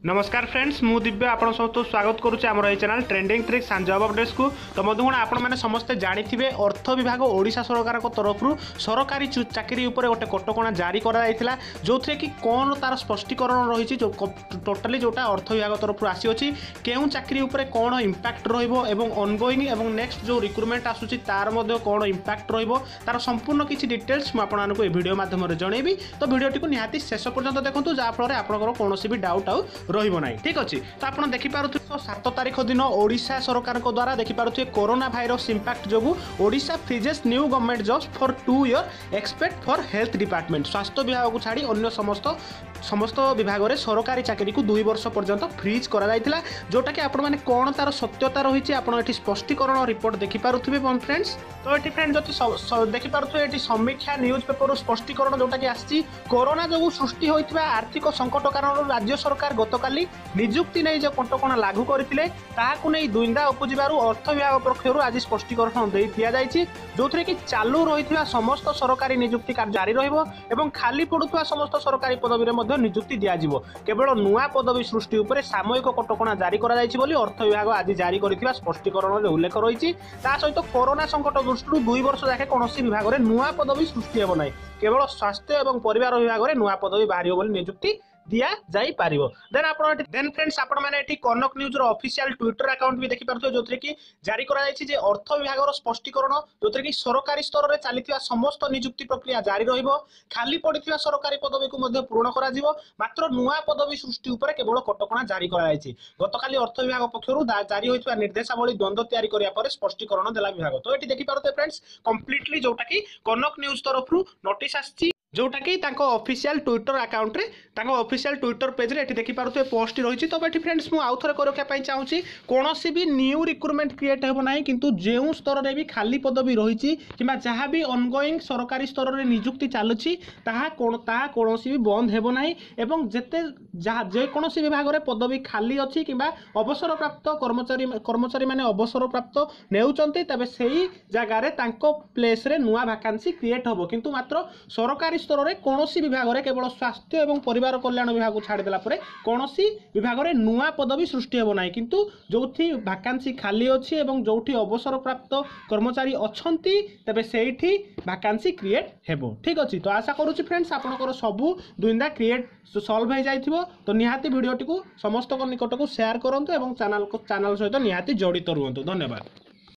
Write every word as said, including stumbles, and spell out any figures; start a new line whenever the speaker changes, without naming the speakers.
नमस्कार फ्रेंड्स मु दिव्य आपण सब स्वागत करुचे आमर ये channel trending tricks and job updates को। तो बंधुगण आपण मैंने समस्ते जानिथिबे अर्थ विभाग ओडिशा सरकार को तरफ सरकारी चाकरी उपर गोटे कटकणा जारी करा जो थे कि कौन तार स्पष्टीकरण रही जो टोटाली जोटा अर्थ विभाग तरफ आसी अच्छी केउ चाकरी उपर कौन इंपैक्ट रहिबो एवं ऑनगोइंग एवं नेक्स्ट जो रिक्रुटमेंट आसुची तार मध्य कौन इंपैक्ट रहिबो तार संपूर्ण किछि डिटेल्स मु आपनको ए वीडियो माध्यम रे जणेबी। तो वीडियोटी को निहाती शेष पर्यंत देखंतु जा फल आपनकर कोनोसी भी डाउट आउ रहिबो नाही। ठीक अछि तो आपण देखि पारुथि सात तारिख दिन ओडिशा सरकार को द्वारा देखि पारुथि कोरोना भाइरस इंपैक्ट जोगु Odisha freezes new government jobs for two year except for health department स्वास्थ्य विभाग को छाड़ी अन्य समस्त समस्त विभाग में सरकारी चाकरी को दुई वर्ष पर्यंत फ्रीज करा जायतिला जोटा कि आपण माने कोन तार सत्यता रही आपण एठी स्पष्टीकरण रिपोर्ट देखि पारुथि फ्रेंड्स। तो एठी फ्रेंड जति देखि पारुथि एठी समीक्षा न्यूज पेपर स्पष्टीकरण जोटा कि आछि कोरोना जोगु सृष्टि होइतिबा आर्थिक संकट कारण राज्य सरकार गतकाली नियुक्ति नहीं जो कटकणा लागू करते ताकू नहीं दुईंदा उपजिबारु अर्थ विभाग पक्षर आज स्पष्टीकरण दे दिया जायछि जो थे कि चालू रही समस्त सरकारी नियुक्ति कार्य जारी रहिबो एवं खाली पड़ुवा समस्त सरकारी पदवी रे मध्य नियुक्ति दियाजिबो केवल नुआ पदवी सृष्टि उपर सामयिक कटकणा जारी करा जायछि बोली अर्थ विभाग आज जारी करथिबा स्पष्टीकरण रे उल्लेख रही सहित कोरोना संकट दृष्टि दुई वर्ष जाके कौन विभाग में नुआ पदवी सृष्टि हेब ना केवल स्वास्थ्य और परिवार विभाग में नुआ पदवी बाहर बोली नियुक्ति दिया जाई पारिबो। देन आपण देन फ्रेंड्स आपण माने एठी कनक न्यूज रो ऑफिशियल ट्विटर अकाउंट भी देखि पारथो जोथरे कि जारी करा जायछि जे अर्थ विभाग रो स्पष्टीकरण जोथरे कि सरकारी स्तर रे चलीथिबा समस्त नियुक्ति प्रक्रिया जारी रहिबो खाली पड़िथिबा सरकारी पदवी को मध्ये पूर्ण करा जिवो मात्र नुआ पदवी सृष्टि ऊपर केवल कटकणा जारी करा जायछि। गतकाली अर्थ विभाग पक्षरु जारी होइथिबा निर्देशावली द्वंद्व तयारी करिया पर स्पष्टीकरण देला विभाग। तो एठी देखि पारथो फ्रेंड्स कंप्लीटली जोटा कि कनक न्यूज तरफरु नोटिस आछि जोटा कि ऑफिशियल ट्विटर अकाउंट रे तांको ऑफिशियल ट्विटर पेज रे एठी देखि पारुथे पोस्ट रही। तो एठी फ्रेंड्स मु आउ थरे करके पई चाहूची कोनोसी भी न्यू रिक्रुटमेंट क्रिएट हेबो नाही किंतु जेउ स्तर रे भी खाली पदवी रही किबा जहां भी ऑनगोइंग सरकारी स्तर रे नियुक्ति चालुची ताहा कोन ताहा कोनोसी भी बंद हेबो नाही एवं जेते जे कोनोसी विभाग रे पदवी खाली अछि किबा अवसर प्राप्त कर्मचारी कर्मचारी माने अवसर प्राप्त नेउचंती तबे सेही जगह रे तांको प्लेस रे नुआ वैकेंसी क्रिएट होबो किंतु मात्र सरकारी स्तर में कौन विभाग में केवल स्वास्थ्य और परिवार कल्याण विभाग को छाड़देला कौन विभाग में नुआ पदवी सृष्टि हेब ना किंतु जो वैकेंसी खाली अच्छी और जो अवसर प्राप्त कर्मचारी अच्छा तेरे से वैकेंसी क्रिएट हेबो। ठीक अच्छे तो आशा करुच्ची फ्रेंड्स आपंकर सबू दुईंदा क्रिएट सल्व हो जाइथिबो। तो निहाती वीडियोटी को समस्त निकट को शेयर करंतु और चैनल को चैनल सहित निहाती जड़ित रुहतु। धन्यवाद।